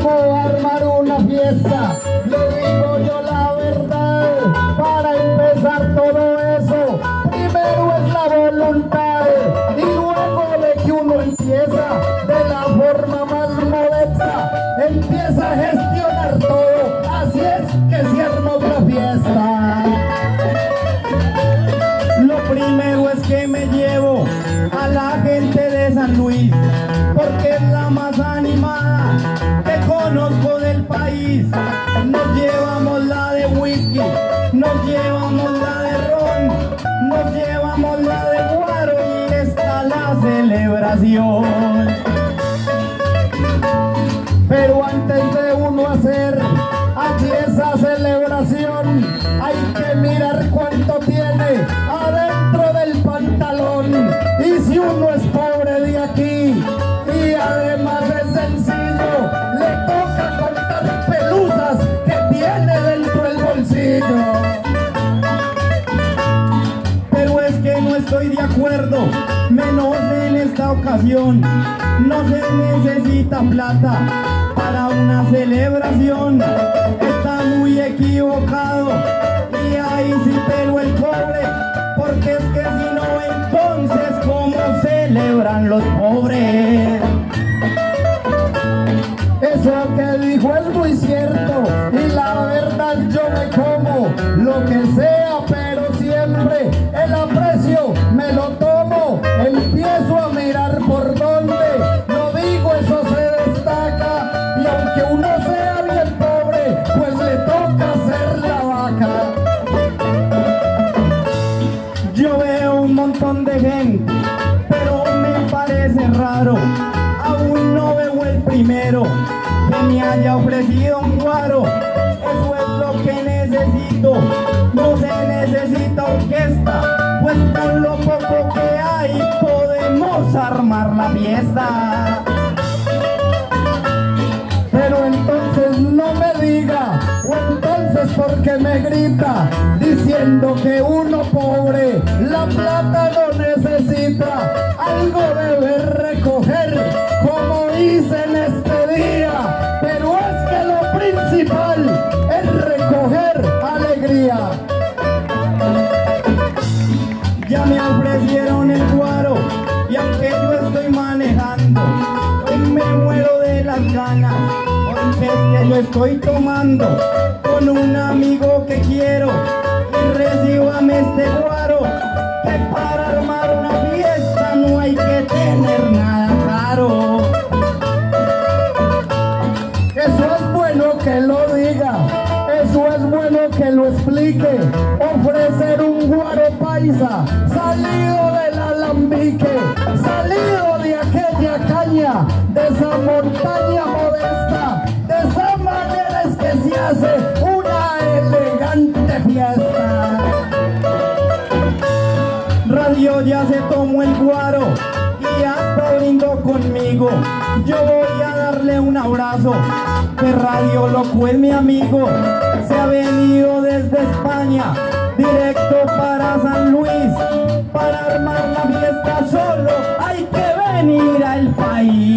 tocó armar una fiesta, le digo yo la verdad. Para empezar todo eso, primero es la voluntad, y luego de que uno empieza de la forma más modesta, empieza a gestionar todo. Así es que se arma una fiesta. Lo primero es que me llevo a la gente de San Luis, porque es la más animada que conozco del país. Nos llevamos la de whisky, nos llevamos la de ron, nos llevamos la de guaro, y está la celebración. Pero antes de uno hacer allí esa celebración, hay que mirar cuánto tiene adentro del pantalón. Y si uno es pobre de aquí y además es sencillo, le toca contar pelusas que tiene dentro del bolsillo. Pero es que no estoy de acuerdo, menos en esta ocasión. No se necesita plata para una celebración. Está muy equivocado, y ahí sí pelo el cobre, porque es que si no, entonces ¿cómo celebran los pobres? Eso que dijo es muy cierto, y la verdad yo me como lo que sea, pero siempre el aprecio me lo tomo. Empiezo a mirar por dónde, no digo eso se destaca, y aunque uno sea bien pobre, pues le toca ser la vaca. Yo veo un montón de gente, pero me parece raro, aún no veo el primero que me haya ofrecido un guaro. Eso es lo que necesito, no se necesita orquesta, pues con lo poco que hay podemos armar la fiesta. Pero entonces no me diga, o entonces porque me grita, diciendo que uno pobre la plata no necesita. Algo debe recoger, como hice en este día, pero es que lo principal es recoger alegría. Ya me ofrecieron el guaro, y aunque yo estoy manejando, hoy me muero de las ganas, porque es que yo estoy tomando con un amigo que quiero, y recíbame este guaro, que para armar una fiesta no hay que tener nada caro. Eso es bueno que lo diga, eso es bueno que lo explique. Ofrecer un guaro paisa, salido del alambique, salido de aquella caña, de esa montaña modesta, de esa manera es que se hace una elegante fiesta. Radio ya se tomó el guaro y ya está brindó conmigo. Yo voy a darle un abrazo, que Radio Loco es mi amigo. Se ha venido desde España, directo para San Luis. Para armar la fiesta solo hay que venir al país.